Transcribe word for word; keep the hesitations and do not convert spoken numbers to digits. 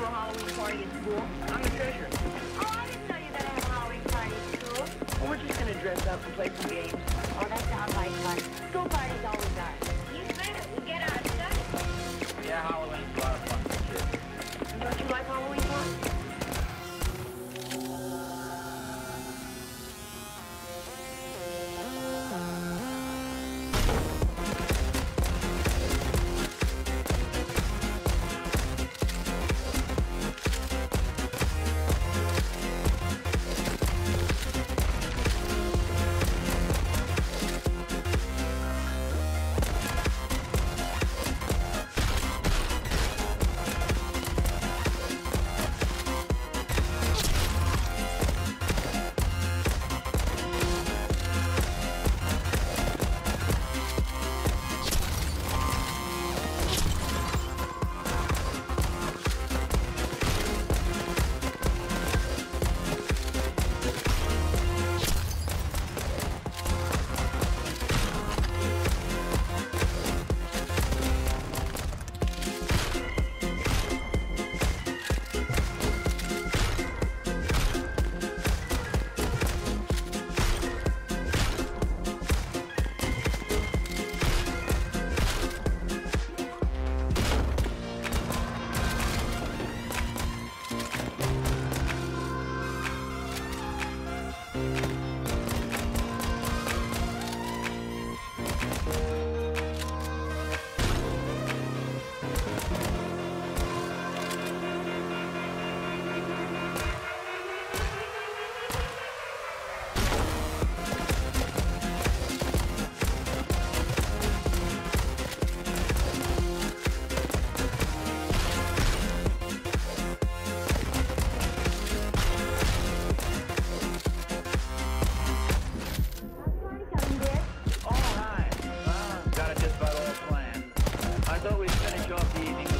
Halloween party at school? I'm the treasurer. Oh, I didn't know you were going to have a Halloween party at school. Well, we're just going to dress up and play some games. Oh, that sounds like fun. School parties always are. You said it. We get our stuff. Yeah, Halloween's a lot of fun for kids. Don't you like Halloween parties? I thought we'd finish off the evening with